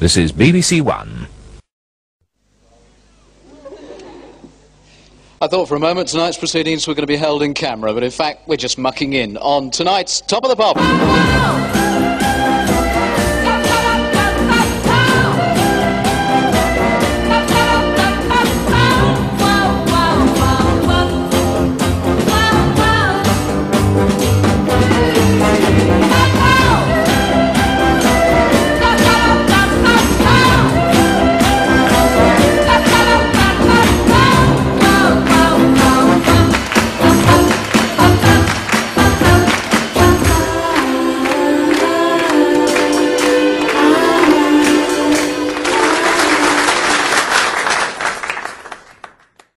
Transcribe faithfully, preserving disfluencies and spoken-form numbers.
This is B B C One. I thought for a moment tonight's proceedings were going to be held in camera, but in fact we're just mucking in on tonight's Top of the Pops.